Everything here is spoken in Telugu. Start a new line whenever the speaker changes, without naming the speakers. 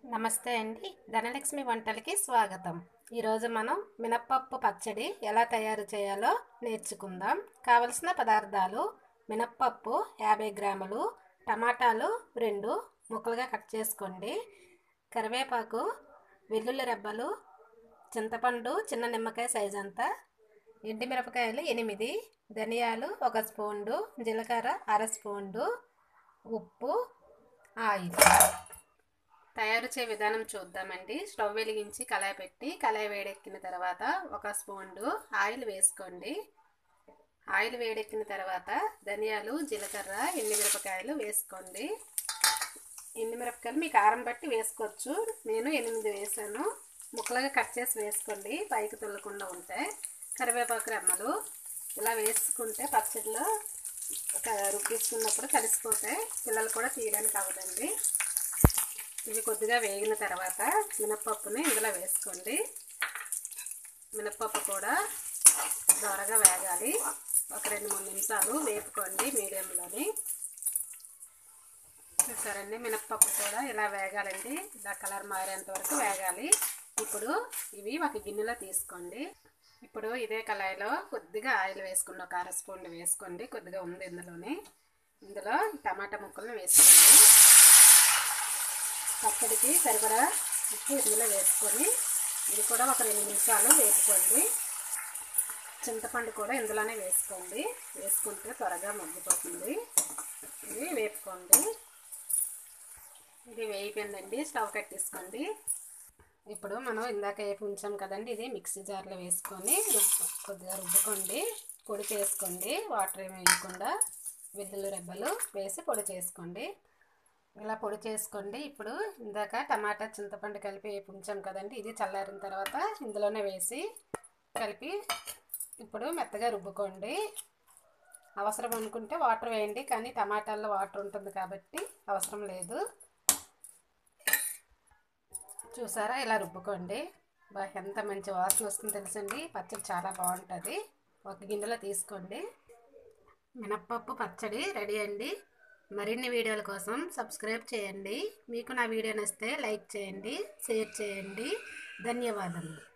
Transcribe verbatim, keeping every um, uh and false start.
నమస్తే అండి. ధనలక్ష్మి వంటలకి స్వాగతం. ఈరోజు మనం మినప్పప్పు పచ్చడి ఎలా తయారు చేయాలో నేర్చుకుందాం. కావలసిన పదార్థాలు: మినప్పప్పు యాభై గ్రాములు, టమాటాలు రెండు ముక్కలుగా కట్ చేసుకోండి, కరివేపాకు, వెల్లుల్లి రెబ్బలు, చింతపండు చిన్న నిమ్మకాయ సైజ్ అంతా, ఎండుమిరపకాయలు ఎనిమిది, ధనియాలు ఒక స్పూను, జీలకర్ర అర స్పూను, ఉప్పు, ఆయిల్. తయారు చేసే విధానం చూద్దామండి. స్టవ్ వెలిగించి కళాయి పెట్టి కళాయి వేడెక్కిన తర్వాత ఒక స్పూను ఆయిల్ వేసుకోండి. ఆయిల్ వేడెక్కిన తర్వాత ధనియాలు, జీలకర్ర, ఎండుమిరపకాయలు వేసుకోండి. ఎండుమిరపకాయలు మీ కారం బట్టి వేసుకోవచ్చు. నేను ఎనిమిది వేసాను. ముక్కలుగా కట్ చేసి వేసుకోండి, పైకి తొల్లకుండా ఉంటాయి. కరివేపాకు రెమ్మలు ఇలా వేసుకుంటే పచ్చడిలో రుబ్బిస్తున్నప్పుడు కలిసిపోతాయి, పిల్లలు కూడా తీయడానికి అవ్వదండి. ఇవి కొద్దిగా వేగిన తర్వాత మినప్పప్పుని ఇందులో వేసుకోండి. మినప్పప్పు కూడా దోరగా వేగాలి. ఒక రెండు మూడు నిమిషాలు వేపుకోండి మీడియంలోని. చూసారండి, మినప్పప్పు కూడా ఇలా వేగాలండి. ఇలా కలర్ మారేంత వరకు వేగాలి. ఇప్పుడు ఇవి ఒక గిన్నెలో తీసుకోండి. ఇప్పుడు ఇదే కళాయిలో కొద్దిగా ఆయిల్ వేసుకోండి, ఒక అర స్పూన్ వేసుకోండి. కొద్దిగా ఉంది ఇందులోనే. ఇందులో టమాటా ముక్కలను వేసుకోండి. పచ్చడికి సరిపడా ఉప్పు ఇందులో వేసుకొని ఇది కూడా ఒక రెండు నిమిషాలు వేపుకోండి. చింతపండు కూడా ఇందులోనే వేసుకోండి. వేసుకుంటే త్వరగా మగ్గిపోతుంది. ఇది వేపుకోండి. ఇది వేయిపోయిందండి. స్టవ్ కట్టేసుకోండి. ఇప్పుడు మనం ఇందాక వేపి ఉంచాం కదండి, ఇది మిక్సీ జార్లో వేసుకొని కొద్దిగా రుబ్బుకోండి. పొడి చేసుకోండి, వాటర్ ఏమి వేయకుండా వెల్లుల్లి రెబ్బలు వేసి పొడి చేసుకోండి. ఇలా పొడి చేసుకోండి. ఇప్పుడు ఇందాక టమాటా చింతపండు కలిపి వేపి ఉంచాం కదండి, ఇది చల్లారిన తర్వాత ఇందులోనే వేసి కలిపి ఇప్పుడు మెత్తగా రుబ్బుకోండి. అవసరం అనుకుంటే వాటర్ వేయండి, కానీ టమాటాల్లో వాటర్ ఉంటుంది కాబట్టి అవసరం లేదు. చూసారా, ఇలా రుబ్బుకోండి. బా ఎంత మంచి వాసన వస్తుందో తెలుసండి. పచ్చడి చాలా బాగుంటుంది. ఒక గిన్నెలో తీసుకోండి. మినప్పప్పు పచ్చడి రెడీ అండి. మరిన్ని వీడియోల కోసం సబ్స్క్రైబ్ చేయండి. మీకు నా వీడియో నచ్చితే లైక్ చేయండి, షేర్ చేయండి. ధన్యవాదాలు.